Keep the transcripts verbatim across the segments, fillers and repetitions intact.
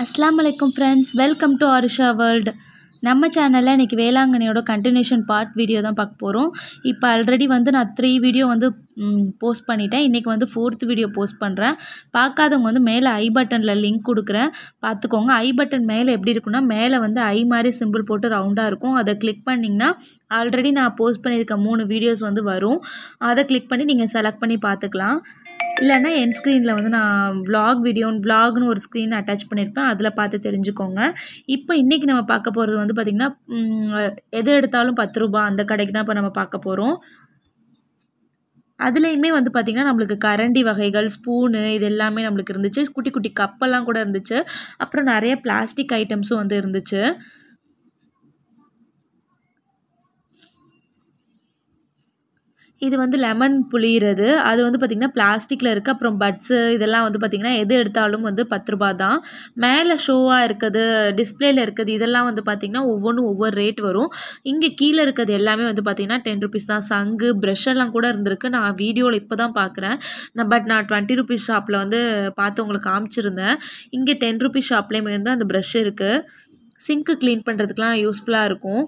Assalamu alaikum friends, welcome to Arisha world. நம்ம சேனல்ல இன்னைக்கு வேளாங்கண்ணியோட கண்டினியூஷன் பார்ட் வீடியோ தான் பார்க்க போறோம். இப்போ ஆல்ரெடி வந்து நான் த்ரீ வீடியோ வந்து போஸ்ட் பண்ணிட்டேன். இன்னைக்கு வந்து ஃபோர்த் வீடியோ போஸ்ட் பண்றேன். பார்க்காதவங்க வந்து மேலே ஐ பட்டன்ல லிங்க் கொடுக்கிறேன். பார்த்துக்கோங்க. ஐ பட்டன் மேலே எப்படி இருக்குன்னா மேலே வந்து ஐ மாதிரி சிம்பிள் போட்டு ரவுண்டா இருக்கும். அதை கிளிக் பண்ணீங்கன்னா ஆல்ரெடி நான் போஸ்ட் பண்ணியிருக்க மூணு வீடியோஸ் வந்து வரும். அதை கிளிக் பண்ணி நீங்க செலக்ட் பண்ணி பார்த்துக்கலாம். இல்லைன்னா என் ஸ்க்ரீனில் வந்து நான் vlog வீடியோ vlogனு ஒரு ஸ்க்ரீன் அட்டாச் பண்ணியிருப்பேன். அதில் பார்த்து தெரிஞ்சுக்கோங்க. இப்போ இன்றைக்கி நம்ம பார்க்க போகிறது வந்து பார்த்திங்கன்னா எது எடுத்தாலும் பத்து ரூபாய் அந்த கடைக்கு தான் இப்போ நம்ம பார்க்க போகிறோம். அதுலேயுமே வந்து பார்த்திங்கன்னா நம்மளுக்கு கரண்டி வகைகள் ஸ்பூனு இது எல்லாமே நம்மளுக்கு இருந்துச்சு. குட்டி குட்டி கப்பெல்லாம் கூட இருந்துச்சு. அப்புறம் நிறைய பிளாஸ்டிக் ஐட்டம்ஸும் வந்து இருந்துச்சு. இது வந்து லெமன் புளியிறது. அது வந்து பார்த்திங்கன்னா பிளாஸ்டிக்கில் இருக்குது. அப்புறம் பட்ஸு இதெல்லாம் வந்து பார்த்திங்கன்னா எது எடுத்தாலும் வந்து பத்து ரூபாய் தான். மேலே ஷோவாக இருக்குது டிஸ்பிளேல இருக்குது இதெல்லாம் வந்து பார்த்திங்கன்னா ஒவ்வொன்றும் ஒவ்வொரு ரேட் வரும். இங்கே கீழே இருக்கிறது எல்லாமே வந்து பார்த்திங்கன்னா டென் ருபீஸ் தான். சங்கு ப்ரஷ் எல்லாம் கூட இருந்திருக்கு. நான் வீடியோவில் இப்போ தான் பார்க்குறேன். நான் பட் நான் டுவெண்ட்டி ருபீஸ் ஷாப்பில் வந்து பார்த்து உங்களுக்கு காமிச்சிருந்தேன். இங்கே டென் ருபீஸ் ஷாப்லேயுமே வந்து அந்த ப்ரஷ் இருக்குது. சிங்க்கு க்ளீன் பண்ணுறதுக்குலாம் யூஸ்ஃபுல்லாக இருக்கும்.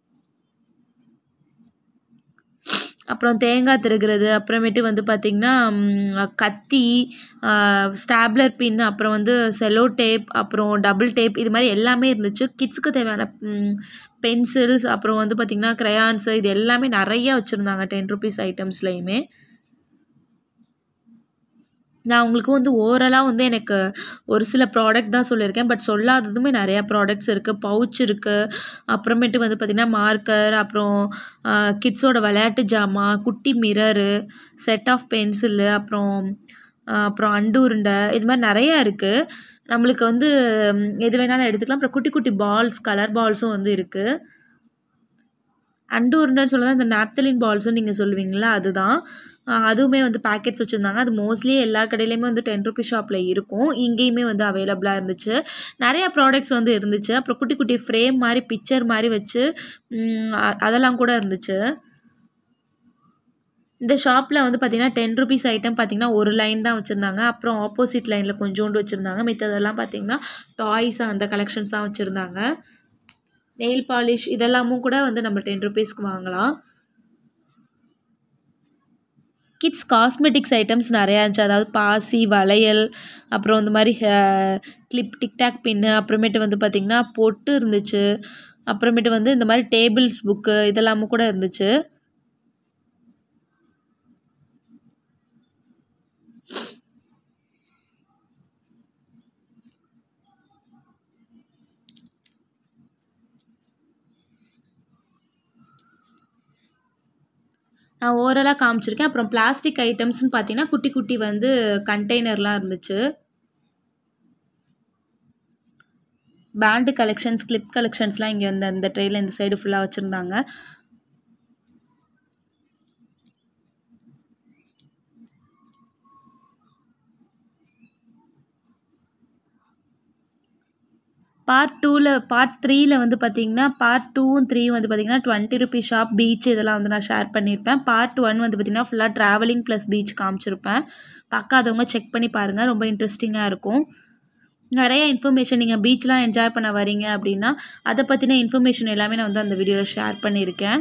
அப்புறம் தேங்காய் திருகுறது அப்புறமேட்டு வந்து பார்த்திங்கன்னா கத்தி ஸ்டாப்லர் பின் அப்புறம் வந்து செலோ டேப் அப்புறம் டபுள் டேப் இது மாதிரி எல்லாமே இருந்துச்சு. கிட்ஸுக்கு தேவையான பென்சில்ஸ் அப்புறம் வந்து பார்த்திங்கன்னா க்ரையான்ஸு இது எல்லாமே நிறையா வச்சுருந்தாங்க டென் ருபீஸ் ஐட்டம்ஸ்லேயுமே. நான் உங்களுக்கு வந்து ஓவராலாக வந்து எனக்கு ஒரு சில ப்ராடக்ட் தான் சொல்லியிருக்கேன். பட் சொல்லாததுமே நிறையா ப்ராடக்ட்ஸ் இருக்குது. பவுச் இருக்குது. அப்புறமேட்டு வந்து பார்த்திங்கன்னா மார்க்கர் அப்புறம் கிட்ஸோட விளையாட்டு ஜாமான் குட்டி மிரரு செட் ஆஃப் பென்சிலு அப்புறம் அப்புறம் அண்டு உருண்டை இது மாதிரி நிறையா இருக்குது. நம்மளுக்கு வந்து எது வேணாலும் எடுத்துக்கலாம். அப்புறம் குட்டி குட்டி பால்ஸ் கலர் பால்ஸும் வந்து இருக்குது. அண்டு உருண்டைன்னு சொல்லதான் இந்த நாப்தலின் பால்ஸும் நீங்கள் சொல்லுவீங்களா அதுதான். அதுவுமே வந்து பேக்கெட்ஸ் வச்சுருந்தாங்க. அது மோஸ்ட்லி எல்லா கடையிலையுமே வந்து டென் ருபீஸ் ஷாப்பில் இருக்கும். இங்கேயுமே வந்து அவைலபிளாக இருந்துச்சு. நிறையா ப்ராடக்ட்ஸ் வந்து இருந்துச்சு. அப்புறம் குட்டி குட்டி ஃப்ரேம் மாதிரி பிக்சர் மாதிரி வச்சு அதெல்லாம் கூட இருந்துச்சு. இந்த ஷாப்பில் வந்து பார்த்திங்கன்னா டென் ருபீஸ் ஐட்டம் பார்த்திங்கன்னா ஒரு லைன் தான் வச்சுருந்தாங்க. அப்புறம் ஆப்போசிட் லைனில் கொஞ்சோண்டு வச்சுருந்தாங்க. மித்ததெல்லாம் பார்த்திங்கன்னா டாய்ஸ் அந்த கலெக்ஷன்ஸ் தான் வச்சுருந்தாங்க. நெயில் பாலிஷ் இதெல்லாமும் கூட வந்து நம்ம டென் ருபீஸ்க்கு வாங்கலாம். கிட்ஸ் காஸ்மெட்டிக்ஸ் ஐட்டம்ஸ் நிறையா இருந்துச்சு. அதாவது பாசி வளையல் அப்புறம் இந்த மாதிரி கிளிப் டிக்டாக் பின்னு அப்புறமேட்டு வந்து பார்த்திங்கன்னா பொட்டு இருந்துச்சு. அப்புறமேட்டு வந்து இந்த மாதிரி டேபிள்ஸ் புக்கு இதெல்லாமும் கூட இருந்துச்சு. நான் ஓவராலாக காமிச்சிருக்கேன். அப்புறம் பிளாஸ்டிக் ஐட்டம்ஸ்னு பார்த்தீங்கன்னா குட்டி குட்டி வந்து கண்டெய்னர்லாம் இருந்துச்சு. பேண்டு கலெக்ஷன்ஸ் கிளிப் கலெக்ஷன்ஸ்லாம் இங்கே வந்து அந்த ட்ரேயில் இந்த சைடு ஃபுல்லாக வச்சுருந்தாங்க. பார்ட் டூவில் பார்ட் த்ரீயில் வந்து பார்த்திங்கன்னா பார்ட் டூவும் த்ரீ வந்து பார்த்திங்கன்னா டுவெண்ட்டி ருபீஸ் ஷாப் பீச் இதெல்லாம் வந்து நான் ஷேர் பண்ணியிருப்பேன். பார்ட் ஒன் வந்து பார்த்திங்கன்னா ஃபுல்லாக ட்ராவலிங் ப்ளஸ் பீச் காமிச்சிருப்பேன். பார்க்காதவங்க செக் பண்ணி பாருங்கள். ரொம்ப இன்ட்ரெஸ்டிங்காக இருக்கும். நிறைய இன்ஃபர்மேஷன் நீங்கள் பீச்லாம் என்ஜாய் பண்ண வரீங்க அப்படின்னா அதை பற்றின இன்ஃபர்மேஷன் எல்லாமே நான் வந்து அந்த வீடியோவில் ஷேர் பண்ணியிருக்கேன்.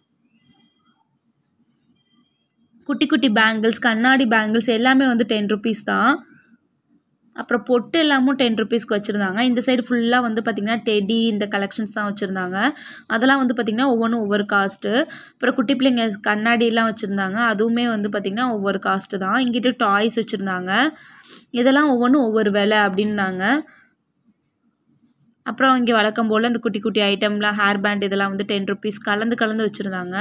குட்டி குட்டி பேங்கிள்ஸ் கண்ணாடி பேங்கிள்ஸ் எல்லாமே வந்து டென் ருபீஸ் தான். அப்புறம் பொட்டு எல்லாமும் டென் ருபீஸ்க்கு வச்சுருந்தாங்க. இந்த சைடு ஃபுல்லாக வந்து பார்த்திங்கன்னா டெடி இந்த கலெக்ஷன்ஸ் தான் வச்சுருந்தாங்க. அதெல்லாம் வந்து பார்த்திங்கன்னா ஒவ்வொன்றும் ஒவ்வொரு காஸ்ட்டு. அப்புறம் குட்டி பிள்ளைங்க கண்ணாடியெல்லாம் வச்சுருந்தாங்க. அதுவுமே வந்து பார்த்திங்கன்னா ஒவ்வொரு காஸ்ட்டு தான். இங்கிட்ட டாய்ஸ் வச்சுருந்தாங்க. இதெல்லாம் ஒவ்வொன்றும் ஒவ்வொரு விலை அப்படின்னாங்க. அப்புறம் இங்கே வழக்கம் போல் இந்த குட்டி குட்டி ஐட்டம்லாம் ஹேர் பேண்ட் இதெல்லாம் வந்து டென் ருபீஸ் கலந்து கலந்து வச்சுருந்தாங்க.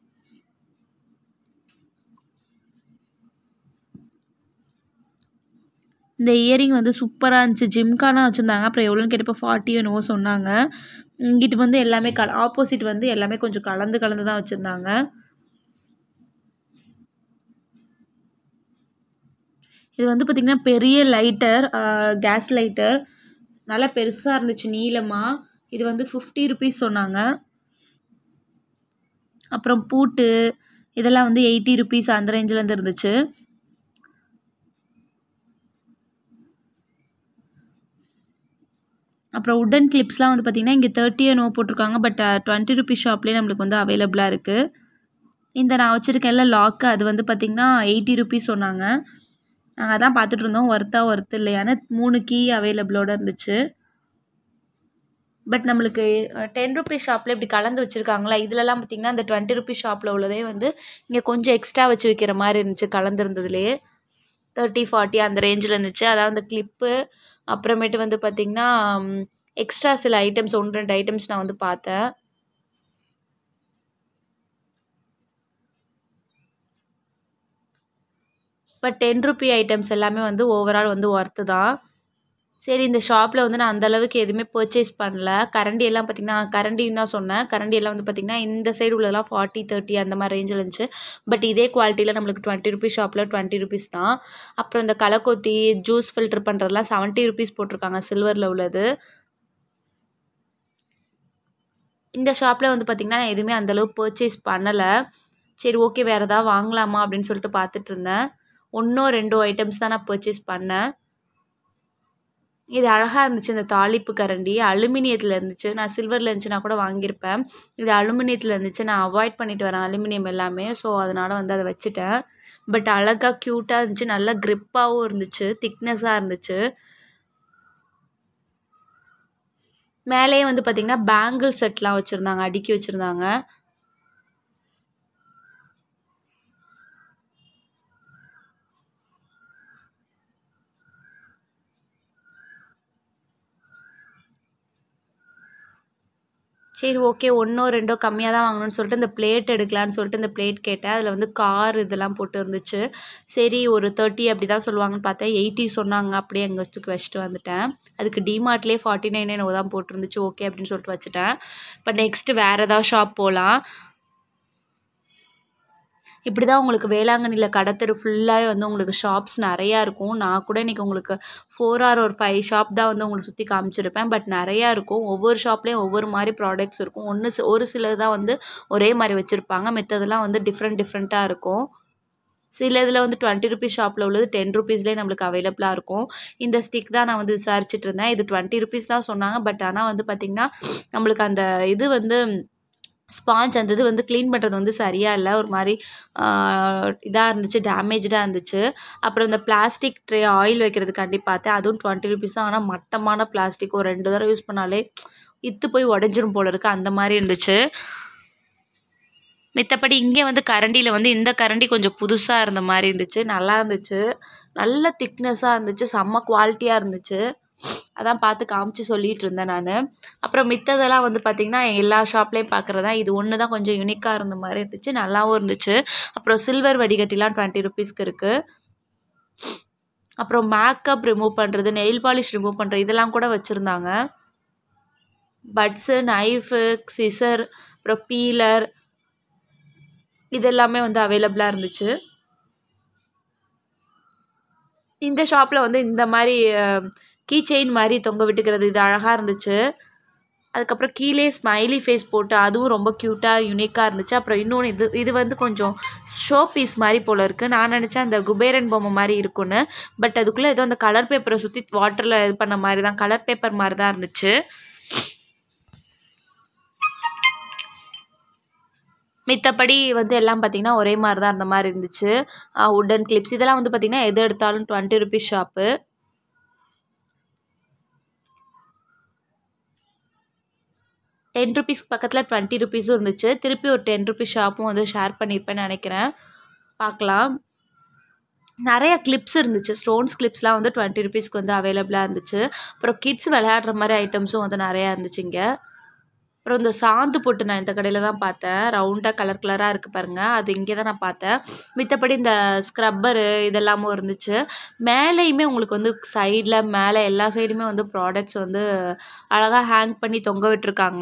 இந்த இயரிங் வந்து சூப்பராக இருந்துச்சு. ஜிம்கானா வச்சுருந்தாங்க. அப்புறம் எவ்வளோன்னு கேட்டப்போ ஃபார்ட்டி என்னவோ சொன்னாங்க. இங்கிட்டு வந்து எல்லாமே க ஆப்போசிட் வந்து எல்லாமே கொஞ்சம் கலந்து கலந்து தான் வச்சுருந்தாங்க. இது வந்து பார்த்திங்கன்னா பெரிய லைட்டர் கேஸ் லைட்டர் நல்லா பெருசாக இருந்துச்சு நீளமாக. இது வந்து ஃபிஃப்டி ருபீஸ் சொன்னாங்க. அப்புறம் பூட்டு இதெல்லாம் வந்து எயிட்டி ருபீஸ் அந்த ரேஞ்சிலேருந்து இருந்துச்சு. அப்புறம் உட்டன் கிளிப்ஸ்லாம் வந்து பார்த்திங்கன்னா இங்கே தேர்ட்டி என்னவோ போட்டிருக்காங்க. பட் டுவெண்ட்டி ருபீஸ் ஷாப்லேயே நம்மளுக்கு வந்து அவைலபிளாக இருக்குது. இந்த நான் வச்சுருக்கேன்ல லாக்கு அது வந்து பார்த்திங்கன்னா எயிட்டி ருபீஸ் சொன்னாங்க. நாங்கள் அதான் பார்த்துட்டு இருந்தோம் ஒர்த்தா ஒர்த்து இல்லையான்னு. மூணு கீ அவைலபிளோடு இருந்துச்சு. பட் நம்மளுக்கு டென் ருபீஸ் ஷாப்பில் இப்படி கலந்து வச்சுருக்காங்களா, இதிலலாம் பார்த்திங்கன்னா அந்த டுவெண்ட்டி ருபீஸ் ஷாப்பில் உள்ளதே வந்து இங்கே கொஞ்சம் எக்ஸ்ட்ரா வச்சு வைக்கிற மாதிரி இருந்துச்சு. கலந்துருந்ததுலேயே தேர்ட்டி ஃபார்ட்டி அந்த ரேஞ்சில் இருந்துச்சு. அதாவது அந்த கிளிப்பு அப்புறமேட்டு வந்து பார்த்திங்கன்னா எக்ஸ்ட்ரா சில ஐட்டம்ஸ் ஒன்று ரெண்டு ஐட்டம்ஸ் நான் வந்து பார்த்தேன். பட் டென் ருபி ஐட்டம்ஸ் எல்லாமே வந்து ஓவரால் வந்து ஒர்த்து தான். சரி இந்த ஷாப்பில் வந்து நான் அந்தளவுக்கு எதுவுமே பர்ச்சேஸ் பண்ணல. கரண்டி எல்லாம் பார்த்திங்கன்னா கரண்டின்னு தான் சொன்னேன். கரண்டி எல்லாம் வந்து பார்த்திங்கன்னா இந்த சைடு உள்ளதெல்லாம் ஃபார்ட்டி தேர்ட்டி அந்த மாதிரி ரேஞ்சில் இருந்துச்சு. பட் இதே குவாலிட்டியில் நம்மளுக்கு டுவெண்ட்டி ருபீஸ் ஷாப்பில் டுவெண்ட்டி ருபீஸ் தான். அப்புறம் இந்த களைக்கொத்தி ஜூஸ் ஃபில்டர் பண்ணுறதுலாம் செவன்ட்டி ருபீஸ் போட்டிருக்காங்க சில்வரில் உள்ளது. இந்த ஷாப்பில் வந்து பார்த்திங்கன்னா நான் எதுவுமே அந்தளவு பர்ச்சேஸ் பண்ணலை. சரி ஓகே வேறு எதாவது வாங்கலாமா அப்படின்னு சொல்லிட்டு பார்த்துட்டு இருந்தேன். ஒன்றோ ரெண்டோ ஐட்டம்ஸ் தான் நான் பர்ச்சேஸ் பண்ணேன். இது அழகாக இருந்துச்சு. இந்த தாளிப்பு கரண்டி அலுமினியத்தில் இருந்துச்சு. நான் சில்வரில் இருந்துச்சுன்னா கூட வாங்கியிருப்பேன். இது அலுமினியத்தில் இருந்துச்சு. நான் அவாய்ட் பண்ணிட்டு வரேன் அலுமினியம் எல்லாமே. ஸோ அதனால் வந்து அதை வச்சுட்டேன். பட் அழகாக க்யூட்டாக இருந்துச்சு. நல்லா க்ரிப்பாகவும் இருந்துச்சு. திக்னஸாக இருந்துச்சு. மேலேயே வந்து பார்த்திங்கன்னா பேங்கிள் செட்லாம் வச்சுருந்தாங்க, அடுக்கி வச்சுருந்தாங்க. சரி ஓகே ஒன்றோ ரெண்டோ கம்மியாக தான் வாங்கணும்னு சொல்லிட்டு இந்த பிளேட் எடுக்கலான்னு சொல்லிட்டு இந்த பிளேட் கேட்டேன். அதில் வந்து கார் இதெல்லாம் போட்டு இருந்துச்சு. சரி ஒரு தேர்ட்டி அப்படி தான் சொல்லுவாங்கன்னு பார்த்தேன். எயிட்டி சொன்னாங்க. அப்படியே எங்கே தூக்கி வச்சுட்டு வந்துட்டேன். அதுக்கு டிமார்ட்லேயே ஃபார்ட்டி நைன் என்னவோ தான் போட்டிருந்துச்சு. ஓகே அப்படின்னு சொல்லிட்டு வச்சுட்டேன். இப்போ நெக்ஸ்ட்டு வேறு ஏதாவது ஷாப் போகலாம். இப்படி தான் உங்களுக்கு வேளாங்கண்ணியில் கடத்தெரு ஃபுல்லாகவே வந்து உங்களுக்கு ஷாப்ஸ் நிறையா இருக்கும். நான் கூட இன்றைக்கி உங்களுக்கு ஃபோர் ஆர் ஒரு ஃபைவ் ஷாப் தான் வந்து உங்களுக்கு சுற்றி காமிச்சிருப்பேன். பட் நிறையா இருக்கும். ஒவ்வொரு ஷாப்லேயும் ஒவ்வொரு மாதிரி ப்ராடக்ட்ஸ் இருக்கும். ஒன்று ஒரு சிலது தான் வந்து ஒரே மாதிரி வச்சுருப்பாங்க. மித்ததெல்லாம் வந்து டிஃப்ரெண்ட் டிஃப்ரெண்ட்டாக இருக்கும். சில இதில் வந்து டுவெண்ட்டி ருபீஸ் ஷாப்பில் உள்ளது டென் ருபீஸ்லேயே நம்மளுக்கு அவைலபிளாக இருக்கும். இந்த ஸ்டிக் தான் நான் வந்து விசாரிச்சுட்டு இருந்தேன். இது டுவெண்ட்டி ருபீஸ் தான் சொன்னாங்க. பட் ஆனால் வந்து பார்த்திங்கன்னா நம்மளுக்கு அந்த இது வந்து ஸ்பாஞ்ச் அந்த இது வந்து க்ளீன் பண்ணுறது வந்து சரியாக இல்லை. ஒரு மாதிரி இதாக இருந்துச்சு, டேமேஜாக இருந்துச்சு. அப்புறம் இந்த பிளாஸ்டிக் ட்ரே ஆயில் வைக்கிறதுக்காண்டி பார்த்தேன். அதுவும் டுவெண்ட்டி ருபீஸ் தான். ஆனால் மட்டமான பிளாஸ்டிக் ஒரு ரெண்டு தடவை யூஸ் பண்ணாலே இத்து போய் உடஞ்சிரும் போல இருக்குது. அந்த மாதிரி இருந்துச்சு. மித்தபடி இங்கே வந்து கரண்டியில் வந்து இந்த கரண்டி கொஞ்சம் புதுசாக இருந்த மாதிரி இருந்துச்சு. நல்லா இருந்துச்சு. நல்ல திக்னஸாக இருந்துச்சு. செம்ம குவாலிட்டியாக இருந்துச்சு. அதான் பார்த்து காமிச்சு சொல்லிகிட்டு இருந்தேன் நான். அப்புறம் மித்ததெல்லாம் வந்து பார்த்திங்கன்னா எல்லா ஷாப்லேயும் பார்க்குறதா. இது ஒன்று தான் கொஞ்சம் யூனிக்காக இருந்த மாதிரி இருந்துச்சு. நல்லாவும் இருந்துச்சு. அப்புறம் சில்வர் வடிகட்டிலாம் டுவெண்ட்டி ருபீஸ்க்கு இருக்குது. அப்புறம் மேக்கப் ரிமூவ் பண்ணுறது, நெயில் பாலிஷ் ரிமூவ் பண்ணுறது இதெல்லாம் கூட வச்சுருந்தாங்க. பட்ஸு, நைஃபு, சிசர், அப்புறம் பீலர் இதெல்லாமே வந்து அவைலபிளாக இருந்துச்சு. இந்த ஷாப்பில் வந்து இந்த மாதிரி கீச்செயின் மாதிரி தொங்க விட்டுக்கிறது இது அழகாக இருந்துச்சு. அதுக்கப்புறம் கீழே ஸ்மைலி ஃபேஸ் போட்டு அதுவும் ரொம்ப க்யூட்டாக யூனிக்காக இருந்துச்சு. அப்புறம் இன்னொன்று இது இது வந்து கொஞ்சம் ஷோ பீஸ் மாதிரி போல் இருக்குது. நான் நினச்சேன் அந்த குபேரன் பொம்மை மாதிரி இருக்குன்னு. பட் அதுக்குள்ளே ஏதோ அந்த கலர் பேப்பரை சுற்றி வாட்டரில் இது பண்ண மாதிரி தான், கலர் பேப்பர் மாதிரி தான் இருந்துச்சு. மித்தபடி வந்து எல்லாம் பார்த்திங்கன்னா ஒரே மாதிரி தான் அந்த மாதிரி இருந்துச்சு. உட்டன் கிளிப்ஸ் இதெல்லாம் வந்து பார்த்திங்கன்னா எது எடுத்தாலும் twenty rupees shop. Ten rupees பக்கத்தில் டுவெண்ட்டி ருபீஸும் இருந்துச்சு. திருப்பி ஒரு டென் ருபீஸ் ஷாப்பும் வந்து ஷேர் பண்ணியிருப்பேன்னு நினைக்கிறேன். பார்க்கலாம். நிறைய கிளிப்ஸ் இருந்துச்சு. ஸ்டோன்ஸ் கிளிப்ஸ்லாம் வந்து டுவெண்ட்டி ருபீஸ்க்கு வந்து அவைலபிளாக இருந்துச்சு. அப்புறம் கிட்ஸ் விளையாடுற மாதிரி ஐட்டம்ஸும் வந்து நிறையா இருந்துச்சு இங்கே. அப்புறம் இந்த சாந்து போட்டு நான் இந்த கடையில் தான் பார்த்தேன். ரவுண்டாக கலர் கலராக இருக்குது பாருங்கள், அது இங்கே தான் நான் பார்த்தேன். மித்தபடி இந்த ஸ்க்ரப்பரு இதெல்லாமும் இருந்துச்சு. மேலேயுமே உங்களுக்கு வந்து சைடில் மேலே எல்லா சைடுமே வந்து ப்ராடக்ட்ஸ் வந்து அழகாக ஹேங் பண்ணி தொங்க விட்டுருக்காங்க.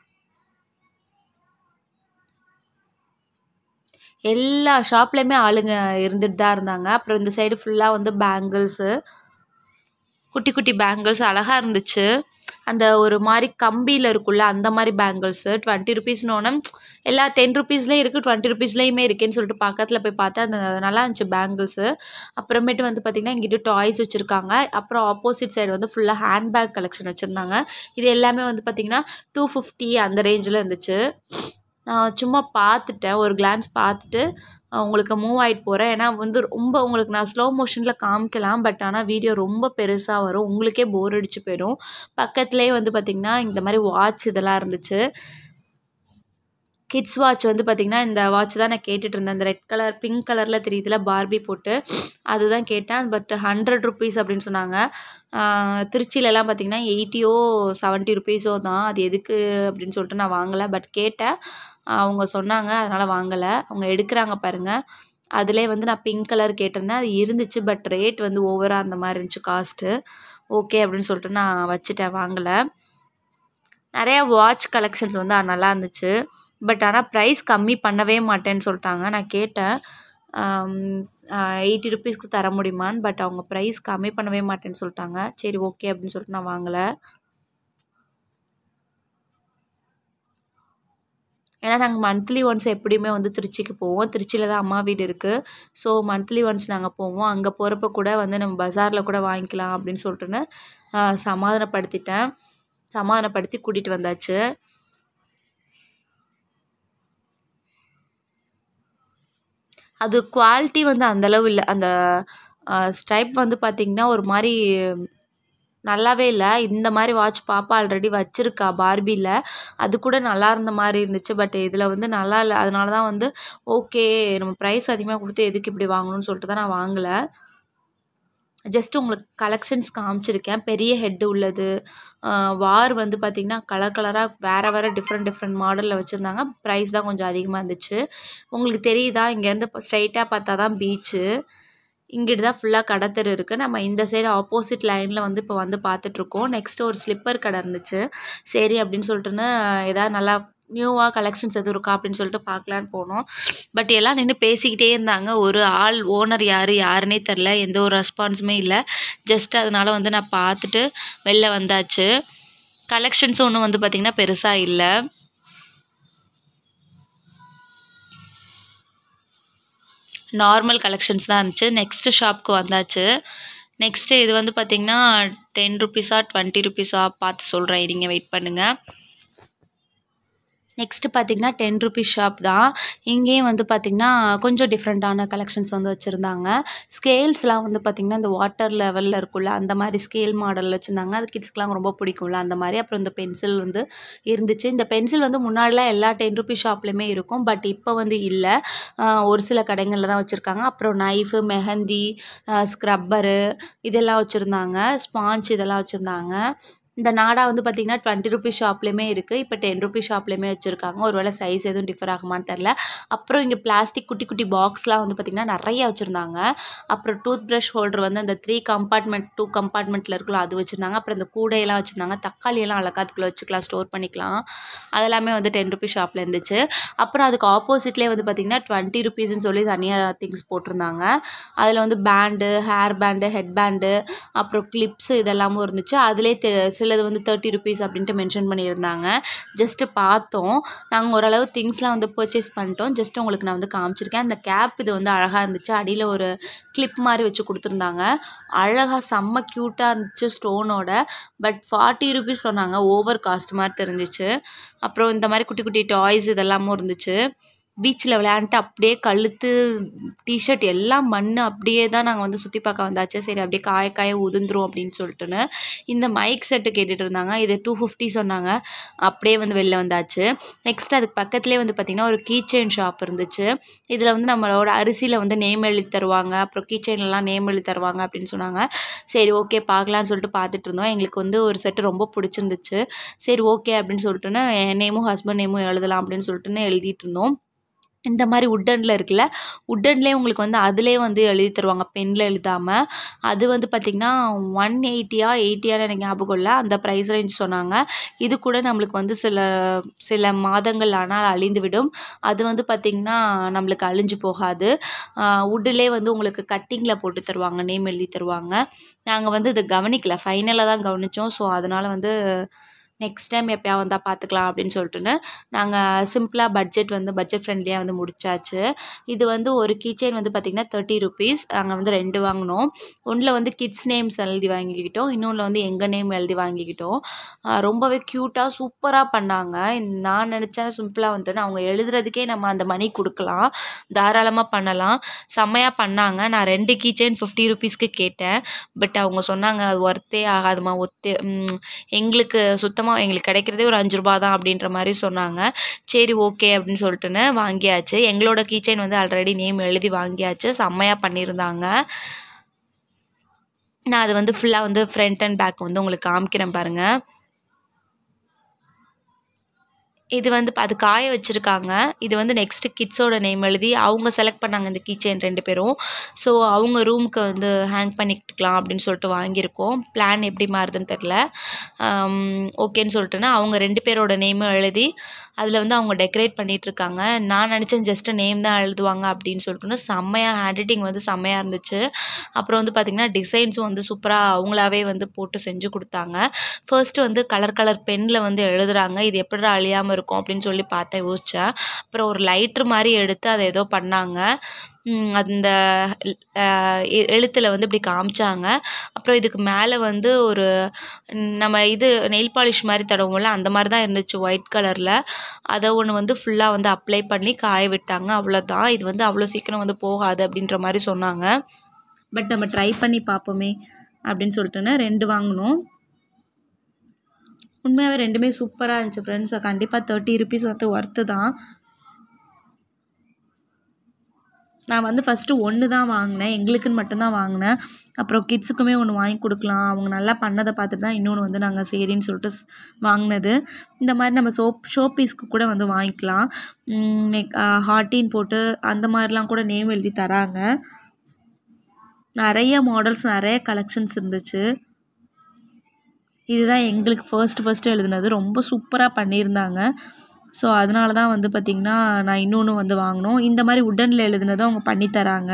எல்லா ஷாப்லேயுமே ஆளுங்க இருந்துட்டு தான் இருந்தாங்க. அப்புறம் இந்த சைடு ஃபுல்லாக வந்து பேங்கிள்ஸு, குட்டி குட்டி பேங்கிள்ஸ் அழகாக இருந்துச்சு. அந்த ஒரு மாரி கம்பியில இருக்குல்ல, அந்த மாரி பேங்கிள்ஸு டுவெண்ட்டி ருப்பீஸ்னோன எல்லா டென் ருப்பீஸ்லயும் இருக்கு, டுவெண்ட்டி ருப்பீஸ்லயுமே இருக்கேன்னு சொல்லிட்டு பக்கத்துல போய் பார்த்தேன். அது நல்லா இருந்துச்சு பேங்கிள்ஸு. அப்புறமேட்டு வந்து பார்த்தீங்கன்னா, இங்கிட்டு டாய்ஸ் வச்சிருக்காங்க. அப்புறம் ஆப்போசிட் சைடு வந்து ஃபுல்லா ஹேண்ட் பேக் கலெக்ஷன் வச்சிருந்தாங்க. இது எல்லாமே வந்து பார்த்தீங்கன்னா, டூ ஃபிஃப்டி அந்த ரேஞ்சில இருந்துச்சு. நான் சும்மா பார்த்துட்டேன். ஒரு கிளான்ஸ் பார்த்துட்டு அ உங்களுக்கு மூவ் ஆயிட்டு போறேன். ஏன்னா வந்து ரொம்ப உங்களுக்கு நான் ஸ்லோ மோஷன்ல காமிக்கலாம். பட் ஆனா வீடியோ ரொம்ப பெருசா வரும். உங்களுக்கே போர் அடிச்சு போயிடும். பக்கத்திலேயே வந்து பார்த்தீங்கன்னா, இந்த மாரி வாட்ச் இதெல்லாம் இருந்துச்சு. கிட்ஸ் வாட்ச் வந்து பார்த்தீங்கன்னா, இந்த வாட்ச் தான் நான் கேட்டுட்டு இருந்தேன். இந்த ரெட் கலர், பிங்க் கலர்ல தெரியுதுல பார்பி போட்டு. அதுதான் கேட்டேன். பட் ஹண்ட்ரட் ருப்பீஸ் அப்படின்னு சொன்னாங்க. ஆ திருச்சிலலாம் பார்த்தீங்கன்னா, எய்ட்டியோ செவன்ட்டி ருப்பீஸோ தான். அது எதுக்கு அப்படின்னு சொல்லிட்டு நான் வாங்கல. பட் கேட்டேன். அவங்க சொன்னாங்க. அதனால வாங்கல. அவங்க எடுக்குறாங்க பாருங்க. அதிலயே வந்து நான் பிங்க் கலர் கேட்டிருந்தேன். அது இருந்துச்சு. பட் ரேட் வந்து ஓவரா இருந்த மாரி இருந்துச்சு காஸ்ட்டு. ஓகே அப்படின்னு சொல்லிட்டு நான் வச்சுட்டேன், வாங்கல. நெறைய வாட்ச் கலெக்ஷன்ஸ் வந்து நல்லா இருந்துச்சு. பட் ஆனா பிரைஸ் கம்மி பண்ணவே மாட்டேன்னு சொல்ட்டாங்க. நான் கேட்டேன். அம் அ எய்ட்டி ருப்பீஸ்க்கு தர முடியுமான்னு. பட் அவங்க பிரைஸ் கம்மி பண்ணவே மாட்டேன்னு சொல்ட்டாங்க. சரி ஓகே அப்படின்னு சொல்லிட்டு நான் வாங்கல. ஏன்னா நாங்க மந்த்லி ஒன்ஸ் எப்படியுமே வந்து திருச்சிக்கு போவோம். திருச்சியில தான் அம்மா வீடு இருக்கு. ஸோ மந்த்லி ஒன்ஸ் நாங்க போவோம். அங்க போறப்ப கூட வந்து நம்ம பஜார்ல கூட வாங்கிக்கலாம் அப்படின்னு சொல்லிட்டுன்னு அ சமாதானப்படுத்திட்டேன். சமாதானப்படுத்தி கூட்டிட்டு வந்தாச்சு. அது குவாலிட்டி வந்து அந்த அளவு இல்ல. அந்த அ ஸ்ட்ரைப் வந்து பார்த்தீங்கன்னா, ஒரு மாரி நல்லாவே இல்ல. இந்த மாரி வாட்ச் பாப்பா ஆல்ரெடி வச்சிருக்கா பார்பில. அது கூட நல்லா இருந்த மாரி இருந்துச்சு. பட் இதில வந்து நல்லா இல்ல. அதனால தான் வந்து ஓகே நம்ம பிரைஸ் அதிகமா குடுத்து எதுக்கு இப்படி வாங்கணும்னு சொல்லிட்டு தான் நான் வாங்கல. ஜஸ்ட் உங்களுக்கு கலெக்ஷன்ஸ் காமிச்சிருக்கேன். பெரிய ஹெட் உள்ளது. அ வார் வந்து பார்த்தீங்கன்னா, கலர் கலரா வேற வேற டிஃப்ரெண்ட் டிஃப்ரெண்ட் மாடல்ல வச்சிருந்தாங்க. பிரைஸ் தான் கொஞ்சம் அதிகமா இருந்துச்சு. உங்களுக்கு தெரியுதா? இங்கேருந்து ஸ்ட்ரெயிட்டா பார்த்தா தான் பீச்சு. இங்கிட்டு தான் ஃபுல்லா கடை தெரு இருக்கு. நம்ம இந்த சைடு ஆப்போசிட் லைன்ல வந்து இப்போ வந்து பார்த்துட்ருக்கோம். நெக்ஸ்ட் ஒரு ஸ்லிப்பர் கடை இருந்துச்சு. சரி அப்படின்னு சொல்லிட்டுன்னு ஏதாவது நல்லா நியூவா கலெக்ஷன்ஸ் எதுவும் இருக்கா அப்படின்னு சொல்லிட்டு பார்க்கலான்னு போனோம். பட் எல்லாம் நின்னு பேசிக்கிட்டே இருந்தாங்க. ஒரு ஆள் ஓனர் யாரு, யாருன்னே தெரில. எந்த ஒரு ரெஸ்பான்ஸுமே இல்ல. ஜஸ்ட் அதனால வந்து நான் பார்த்துட்டு வெளில வந்தாச்சு. கலெக்ஷன்ஸும் ஒண்ணும் வந்து பார்த்தீங்கன்னா, பெருசா இல்ல. நார்மல் கலெக்ஷன்ஸ் தான் இருந்துச்சு. நெக்ஸ்ட் ஷாப்க்கு வந்தாச்சு. நெக்ஸ்ட்டு இது வந்து பார்த்தீங்கன்னா, டென் ருப்பீஸா, டுவெண்ட்டி ருப்பீஸா பார்த்து சொல்றேன். இருங்க வெயிட் பண்ணுங்க. நெக்ஸ்ட்டு பார்த்தீங்கன்னா, டென் ருப்பீஸ் ஷாப் தான். இங்கேயும் வந்து பார்த்தீங்கன்னா, கொஞ்சம் டிஃப்ரெண்ட்டான கலெக்ஷன்ஸ் வந்து வச்சிருந்தாங்க. ஸ்கேல்ஸ்லாம் வந்து பார்த்தீங்கன்னா, இந்த வாட்டர் லெவல்ல இருக்கும்ல, அந்த மாரி ஸ்கேல் மாடல்ல வச்சிருந்தாங்க. அது கிட்ஸ்க்குலாம் ரொம்ப பிடிக்கும்ல, அந்த மாரி. அப்புறம் இந்த பென்சில் வந்து இருந்துச்சு. இந்த பென்சில் வந்து முன்னாடிலாம் எல்லா டென் ருப்பீஸ் ஷாப்லயுமே இருக்கும். பட் இப்போ வந்து இல்ல. அ ஒரு சில கடைகள்ல தான் வச்சிருக்காங்க. அப்புறம் நைஃபு, மெஹந்தி, அ ஸ்க்ரப்பரு இதெல்லாம் வச்சிருந்தாங்க. ஸ்பாஞ்ச் இதெல்லாம் வச்சிருந்தாங்க. இந்த நாடா வந்து பார்த்தீங்கன்னா, டுவெண்ட்டி ருப்பீஸ் ஷாப்லயுமே இருக்கு. இப்போ டென் ருப்பீஸ் ஷாப்லயுமே வச்சிருக்காங்க. ஒரு வேளை சைஸ் எதுவும் டிஃபர் ஆகுமான்னு தெரியல. அப்புறம் இங்க பிளாஸ்டிக் குட்டி குட்டி பாக்ஸ்லாம் வந்து பார்த்தீங்கன்னா, நெறைய வச்சிருந்தாங்க. அப்புறம் டூத் பிரஷ் ஹோல்டர் வந்து அந்த த்ரீ கம்பார்ட்மெண்ட் டூ கம்பார்ட்மெண்ட்ல இருக்குல்ல, அது வச்சிருந்தாங்க. அப்புறம் இந்த கூடையெல்லாம் வச்சிருந்தாங்க. தக்காளி எல்லாம் அழகா அதுக்குள்ள வச்சுக்கலாம், ஸ்டோர் பண்ணிக்கலாம். அதெல்லாமே வந்து டென் ருப்பீஸ் ஷாப்ல இருந்துச்சு. அப்புறம் அதுக்கு ஆப்போசிட்லயே வந்து பார்த்தீங்கன்னா, டுவெண்ட்டி ருப்பீஸ்ன்னு சொல்லி தனியா திங்ஸ் போட்டிருந்தாங்க. அதில வந்து band, hair band, head band, அப்புறம் கிளிப்ஸ் இதெல்லாமும் இருந்துச்சு. அதிலேயே தெ சிலது வந்து தேர்ட்டி ருப்பீஸ் அப்படின்ட்டு மென்ஷன் பண்ணியிருந்தாங்க. ஜஸ்ட்டு பார்த்தோம். நாங்க ஓரளவு திங்ஸ்லாம் வந்து பர்ச்சேஸ் பண்ணிட்டோம். ஜஸ்ட் உங்களுக்கு நான் வந்து காமிச்சிருக்கேன். அந்த கேப் இது வந்து அழகா இருந்துச்சு. அடியில ஒரு கிளிப் மாரி வச்சு குடுத்துருந்தாங்க. அழகா செம்ம க்யூட்டா இருந்துச்சு ஸ்டோனோட. பட் ஃபார்ட்டி ருப்பீஸ் சொன்னாங்க. ஓவர் காஸ்ட் மாரி தெரிஞ்சுச்சு. அப்புறம் இந்த மாரி குட்டி குட்டி டாய்ஸ் இதெல்லாமும் இருந்துச்சு. பீச்சில விளையாண்டுட்டு அப்படியே கழுத்து, டீஷர்ட் எல்லாம் மண்ணு. அப்படியே தான் நாங்க வந்து சுத்தி பார்க்க வந்தாச்சு. சரி அப்படியே காய காய உதிர்ந்துரும் அப்படின்னு சொல்லிட்டுன்னு. இந்த மைக் செட்டு கேட்டுட்டு இருந்தாங்க. இது டூ ஃபிஃப்டி சொன்னாங்க. அப்படியே வந்து வெளில வந்தாச்சு. நெக்ஸ்ட் அதுக்கு பக்கத்திலேயே வந்து பார்த்தீங்கன்னா, ஒரு கீச்செயின் ஷாப் இருந்துச்சு. இதில வந்து நம்மளோட அரிசியில வந்து நேம் எழுதி தருவாங்க. அப்புறம் கீச்செயின்லலாம் நேம் எழுதி தருவாங்க அப்படின்னு சொன்னாங்க. சரி ஓகே பார்க்கலான்னு சொல்லிட்டு பார்த்துட்டு இருந்தோம். எங்களுக்கு வந்து ஒரு செட்டு ரொம்ப பிடிச்சிருந்துச்சு. சரி ஓகே அப்படின்னு சொல்லிட்டுன்னு என் நேமும், ஹஸ்பண்ட் நேமும் எழுதலாம் அப்படின்னு சொல்லிட்டுன்னு எழுதிட்டு இருந்தோம். இந்த மாதிரி உட்டனில் இருக்குல்ல, உட்டன்லேயே உங்களுக்கு வந்து அதிலே வந்து எழுதி தருவாங்க, பெனில் எழுதாமல். அது வந்து பார்த்திங்கன்னா ஒன் எயிட்டியா எயிட்டியான்னு எனக்கு ஞாபகம் இல்லை, அந்த ப்ரைஸ் ரேஞ்ச் சொன்னாங்க. இது கூட நம்மளுக்கு வந்து சில சில மாதங்கள் ஆனால் அழிந்து விடும். அது வந்து பார்த்திங்கன்னா நம்மளுக்கு அழிஞ்சு போகாது. உட்டிலே வந்து உங்களுக்கு கட்டிங்கில் போட்டு தருவாங்க, நேம் எழுதி தருவாங்க. நாங்கள் வந்து இதை கவனிக்கல, ஃபைனலாக தான் கவனித்தோம். ஸோ அதனால் வந்து நெக்ஸ்ட் டைம் எப்போயா வந்தால் பார்த்துக்கலாம் அப்படின்னு சொல்லிட்டுன்னு நாங்கள் சிம்பிளாக பட்ஜெட் வந்து பட்ஜெட் ஃப்ரெண்ட்லியாக வந்து முடிச்சாச்சு. இது வந்து ஒரு கீச்செயின் வந்து பார்த்திங்கன்னா தேர்ட்டி ருபீஸ். நாங்கள் வந்து ரெண்டு வாங்கினோம். ஒன்றில் வந்து கிட்ஸ் நேம்ஸ் எழுதி வாங்கிக்கிட்டோம், இன்னொன்றில் வந்து எங்கள் நேம் எழுதி வாங்கிக்கிட்டோம். ரொம்பவே க்யூட்டாக சூப்பராக பண்ணாங்க. நான் நினச்சேன் சிம்பிளாக வந்துட்டு அவங்க எழுதுறதுக்கே நம்ம அந்த மணி கொடுக்கலாம், தாராளமாக பண்ணலாம். செம்மையாக பண்ணாங்க. நான் ரெண்டு கீச்செயின் ஃபிஃப்டி ருபீஸ்க்கு கேட்டேன். பட் அவங்க சொன்னாங்க அது ஒர்த்தே ஆகாதுமா, ஒத்தே எங்களுக்கு சுத்தமாக எங்களுக்கு கிடைக்கிறதே ஒரு அஞ்சு ரூபா தான் அப்படின்ற மாதிரி சொன்னாங்க. சரி ஓகே அப்படின்னு சொல்லிட்டுன்னு வாங்கியாச்சு. எங்களோட கீச்செயின் வந்து ஆல்ரெடி நேம் எழுதி வாங்கியாச்சு. செம்மையாக பண்ணியிருந்தாங்க. நான் அது வந்து ஃபுல்லாக வந்து ஃப்ரண்ட் அண்ட் பேக் வந்து உங்களுக்கு காமிக்கிறேன் பாருங்கள். இது வந்து அது காய வச்சுருக்காங்க. இது வந்து நெக்ஸ்ட்டு கிட்ஸோட நேம் எழுதி அவங்க செலக்ட் பண்ணாங்க இந்த கீச்செயின் ரெண்டு பேரும். ஸோ அவங்க ரூமுக்கு வந்து ஹேங் பண்ணிக்கலாம் அப்படின்னு சொல்லிட்டு வாங்கியிருக்கோம். பிளான் எப்படி மாறுதுன்னு தெரில. ஓகேன்னு சொல்லிட்டுன்னா அவங்க ரெண்டு பேரோட நேமும் எழுதி அதில் வந்து அவங்க டெக்கரேட் பண்ணிகிட்ருக்காங்க. நான் நினச்சேன் ஜஸ்ட்டு நேம் தான் எழுதுவாங்க அப்படின்னு சொல்லிட்டுன்னு. செம்மையாக ஹேண்ட் ரைட்டிங் வந்து செம்மையாக இருந்துச்சு. அப்புறம் வந்து பார்த்திங்கன்னா டிசைன்ஸும் வந்து சூப்பராக அவங்களாவே வந்து போட்டு செஞ்சு கொடுத்தாங்க. ஃபர்ஸ்ட்டு வந்து கலர் கலர் பெனில் வந்து எழுதுகிறாங்க. இது எப்படி அழியாமல் இருக்கும் அப்படின்னு சொல்லி பார்த்தேன், யோசித்தேன். அப்புறம் ஒரு லைட்ரு மாதிரி எடுத்து அதை ஏதோ பண்ணாங்க. அந்த எழுத்தில் வந்து இப்படி காமிச்சாங்க. அப்புறம் இதுக்கு மேலே வந்து ஒரு நம்ம இது நெயில் பாலிஷ் மாதிரி தடவும்ல, அந்த மாதிரி தான் இருந்துச்சு ஒயிட் கலரில். அதை ஒன்று வந்து ஃபுல்லாக வந்து அப்ளை பண்ணி காய விட்டாங்க. அவ்வளோதான். இது வந்து அவ்வளோ சீக்கிரம் வந்து போகாது அப்படின்ற மாதிரி சொன்னாங்க. பட் நம்ம ட்ரை பண்ணி பார்ப்போமே அப்படின்னு சொல்லிட்டுன்னு ரெண்டு வாங்கினோம். உண்மையாகவே ரெண்டுமே சூப்பராக இருந்துச்சு ஃப்ரெண்ட்ஸ். கண்டிப்பாக தேர்ட்டி ருபீஸ் வந்து ஒர்த்து தான். நான் வந்து ஃபஸ்ட்டு ஒன்று தான் வாங்கினேன், எங்களுக்குன்னு மட்டும்தான் வாங்கினேன். அப்புறம் கிட்ஸுக்குமே ஒன்று வாங்கி கொடுக்கலாம், அவங்க நல்லா பண்ணதை பார்த்துட்டு தான் இன்னொன்று வந்து நாங்கள் சரின்னு சொல்லிட்டு வாங்கினது. இந்த மாதிரி நம்ம சோப் ஷோ பீஸ்க்கு கூட வந்து வாங்கிக்கலாம். நெக் ஹார்ட்டின் போட்டு அந்த மாதிரிலாம் கூட நேம் எழுதி தராங்க. நிறைய மாடல்ஸ், நிறைய கலெக்ஷன்ஸ் இருந்துச்சு. இதுதான் எங்களுக்கு ஃபர்ஸ்ட் ஃபர்ஸ்ட்டு எழுதுனது. ரொம்ப சூப்பராக பண்ணியிருந்தாங்க. ஸோ அதனால தான் வந்து பார்த்திங்கன்னா நான் இன்னொன்று வந்து வாங்கினோம். இந்த மாதிரி உட்டனில் எழுதுனதும் அவங்க பண்ணித்தராங்க.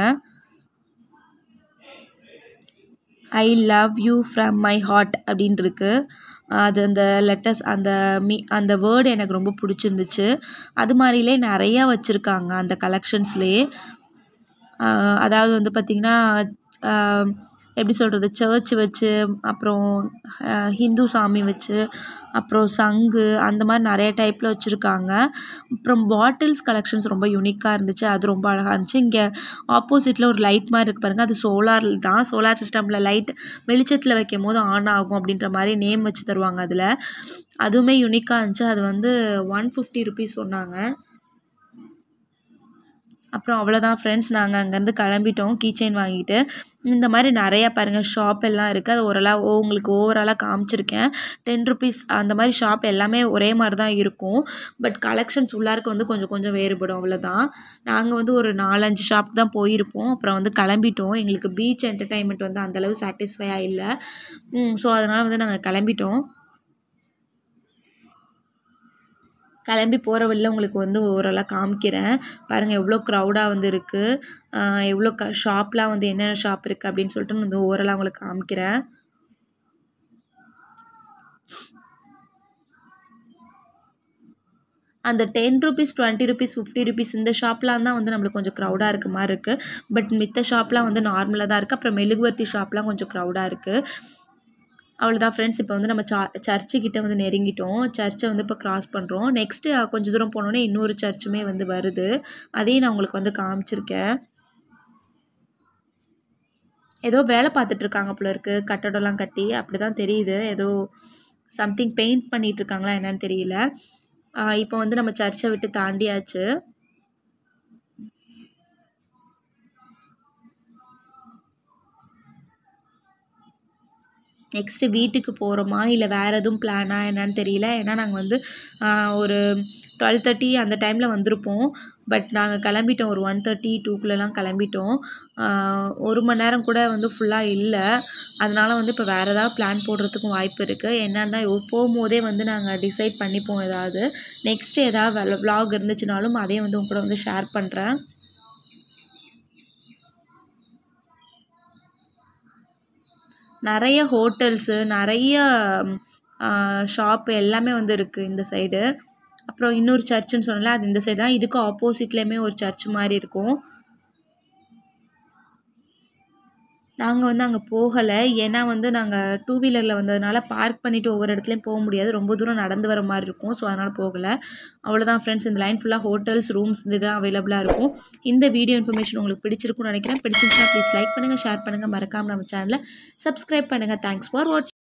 I love you from my heart அப்படின்ட்டு இருக்கு. அது அந்த லெட்டர்ஸ் அந்த மீ அந்த வேர்டு எனக்கு ரொம்ப பிடிச்சிருந்துச்சு. அது மாதிரிலே நிறையா வச்சுருக்காங்க அந்த கலெக்ஷன்ஸ்லேயே. அதாவது வந்து பார்த்திங்கன்னா எப்படி சொல்கிறது, சர்ச் வச்சு, அப்புறம் ஹிந்து சாமி வச்சு, அப்புறம் சங்கு, அந்த மாதிரி நிறைய டைப்பில் வச்சுருக்காங்க. அப்புறம் பாட்டில்ஸ் கலெக்ஷன்ஸ் ரொம்ப யூனிக்காக இருந்துச்சு. அது ரொம்ப அழகாக இருந்துச்சு. இங்கே ஆப்போசிட்டில் ஒரு லைட் மாதிரி இருக்குது பாருங்கள், அது சோலார் தான். சோலார் சிஸ்டமில் லைட் வெளிச்சத்தில் வைக்கும் போது ஆன் ஆகும் அப்படின்ற மாதிரி நேம் வச்சு தருவாங்க அதில். அதுவுமே யூனிக்காக இருந்துச்சு. அது வந்து ஒன் ஃபிஃப்டி ருபீஸ் சொன்னாங்க. அப்புறம் அவ்வளோதான் ஃப்ரெண்ட்ஸ், நாங்கள் அங்கேருந்து கிளம்பிட்டோம் கீச்செயின் வாங்கிட்டு. இந்த மாதிரி நிறையா பாருங்கள் ஷாப் எல்லாம் இருக்குது. அது ஓரளவு ஓ உங்களுக்கு ஓவராலாக காமிச்சிருக்கேன். டென் ருபீஸ் அந்த மாதிரி ஷாப் எல்லாமே ஒரே மாதிரி தான் இருக்கும். பட் கலெக்ஷன்ஸ் உள்ளாருக்கு வந்து கொஞ்சம் கொஞ்சம் வேறுபடும், அவ்வளோதான். நாங்கள் வந்து ஒரு நாலஞ்சு ஷாப் தான் போயிருப்போம். அப்புறம் வந்து கிளம்பிட்டோம். எங்களுக்கு பீச் என்டர்டைன்மெண்ட் வந்து அந்தளவு சாட்டிஸ்ஃபையாக இல்லை. ஸோ அதனால் வந்து நாங்கள் கிளம்பிட்டோம். கிளம்பி போகிற வழியில் உங்களுக்கு வந்து ஓரளவு காமிக்கிறேன் பாருங்கள், எவ்வளோ க்ரௌடாக வந்து இருக்குது, எவ்வளோ க ஷாப்லாம் வந்து என்னென்ன ஷாப் இருக்குது அப்படின்னு சொல்லிட்டு வந்து ஓரளவு உங்களுக்கு காமிக்கிறேன். அந்த ten rupees twenty rupees fifty rupees இந்த ஷாப்லாம் தான் வந்து நம்மளுக்கு கொஞ்சம் க்ரௌடாக இருக்க மாதிரி இருக்குது. பட் மித்த ஷாப்லாம் வந்து நார்மலாக தான் இருக்குது. அப்புறம் மெழுகுவர்த்தி ஷாப்லாம் கொஞ்சம் க்ரௌடாக இருக்குது. அவ்வளோதான் ஃப்ரெண்ட்ஸ். இப்போ வந்து நம்ம சா சர்ச்சுக்கிட்ட வந்து நெருங்கிட்டோம். சர்ச்சை வந்து இப்போ க்ராஸ் பண்ணுறோம். நெக்ஸ்ட்டு கொஞ்சம் தூரம் போனோன்னே இன்னொரு சர்ச்சுமே வந்து வருது. அதையும் நான் உங்களுக்கு வந்து காமிச்சிருக்கேன். ஏதோ வேலை பார்த்துட்ருக்காங்க போல இருக்குது, கட்டடம்லாம் கட்டி அப்படி தான் தெரியுது. ஏதோ சம்திங் பெயிண்ட் பண்ணிகிட்ருக்காங்களா என்னன்னு தெரியல. இப்போ வந்து நம்ம சர்ச்சை விட்டு தாண்டியாச்சு. நெக்ஸ்ட்டு வீட்டுக்கு போகிறோமா இல்லை வேறு எதுவும் பிளானா என்னன்னு தெரியல. ஏன்னா நாங்கள் வந்து ஒரு டுவெல் தேர்ட்டி அந்த டைமில் வந்திருப்போம். பட் நாங்கள் கிளம்பிட்டோம் ஒரு ஒன் தேர்ட்டி டூக்குள்ளெலாம் கிளம்பிட்டோம். ஒரு மணி நேரம் கூட வந்து ஃபுல்லாக இல்லை. அதனால் வந்து இப்போ வேறு ஏதாவது பிளான் போடுறதுக்கும் வாய்ப்பு இருக்குது. என்னென்னா போகும்போதே வந்து நாங்கள் டிசைட் பண்ணிப்போம். ஏதாவது நெக்ஸ்ட்டு ஏதாவது விலாக் இருந்துச்சுனாலும் அதையும் வந்து உங்க கூட வந்து ஷேர் பண்ணுறேன். நிறைய ஹோட்டல்ஸு, நிறைய ஷாப்பு எல்லாமே வந்து இருக்குது இந்த சைடு. அப்புறம் இன்னொரு சர்ச்சுன்னு சொன்னல, அது இந்த சைடு தான். இதுக்கு ஆப்போசிட்லேயுமே ஒரு சர்ச் மாதிரி இருக்கும். நாங்கள் வந்து அங்கே போகலை. ஏன்னா வந்து நாங்கள் டூ வீலரில் வந்ததுனால பார்க் பண்ணிவிட்டு ஒவ்வொரு இடத்துலையும் போக முடியாது. ரொம்ப தூரம் நடந்து வர மாதிரி இருக்கும். ஸோ அதனால் போகலை. அவ்வளோதான் ஃப்ரெண்ட்ஸ். இந்த லைன் ஃபுல்லாக ஹோட்டல்ஸ், ரூம்ஸ் இது தான் அவைலபிளாக இருக்கும். இந்த வீடியோ இன்ஃபர்மேஷன் உங்களுக்கு பிடிச்சிருக்கும்னு நினைக்கிறேன். பிடிச்சிருந்துச்சுன்னா ப்ளீஸ் லைக் பண்ணுங்கள், ஷேர் பண்ணுங்கள். மறக்காமல் நம்ம சேனலை சப்ஸ்கிரைப் பண்ணுங்கள். தேங்க்ஸ் ஃபார் வாட்சிங்.